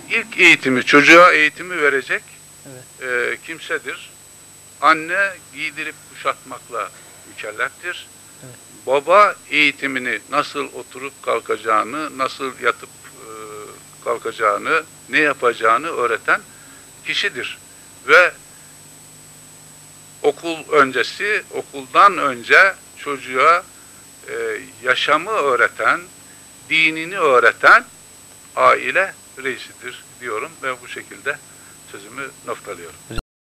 ilk eğitimi, çocuğa eğitimi verecek Evet. kimsedir. Anne giydirip kuşatmakla mükelleftir. Evet. Baba eğitimini, nasıl oturup kalkacağını, nasıl yatıp kalkacağını, ne yapacağını öğreten kişidir. Ve okul öncesi, okuldan önce çocuğa yaşamı öğreten, dinini öğreten aile reisidir diyorum ve bu şekilde sözümü noktalıyorum.